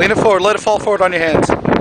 Lean it forward. Let it fall forward on your hands.